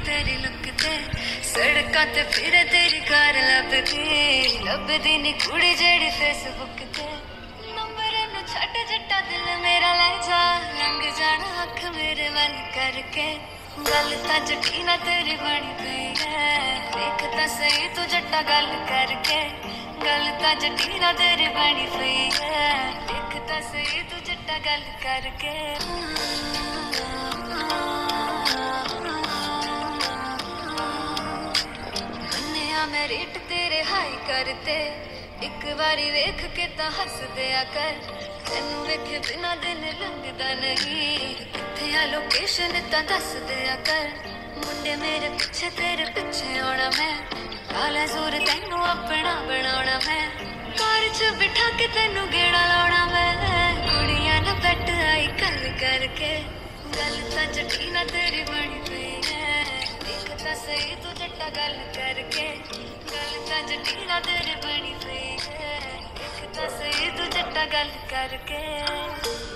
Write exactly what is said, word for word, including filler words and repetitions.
तेरी लुक ते सड़कां ते फिरे तेरी कार लभदी लभदी नी कुड़ी जेड़ी फेसबुक ते नंबर नू छड्ड जट्टा दिल मेरा ले जा लंघ जाना अख मेरे वल करके गल तां जटी ना तेरी बनी पई है देख तां सही तू जट्टा गल करके गल तां जटी ना तेरी बनी पई है देख तां सही तू जट्टा गल करके मैं रेट तेरे हाई करते एक बारी वेख के ता हस दिया कर तेनू वेखे बिना दिन लंघदा नहीं किथे आ लोकेशन ता दस दिया कर मुंडे मेरे पीछे तेरे पीछे आना मैं काला जोर तेनू अपना बनाना मैं कार च बिठा के तेनू गेड़ा लाना मैं कुड़ियां ना बैठ आई कल करके गल ता जटी ना तेरी बनी पई है देख ता सही तू जट्टा गल करके गल ता जटी ना तेरी बनी पई है देख ता सही तू जट्टा गल करके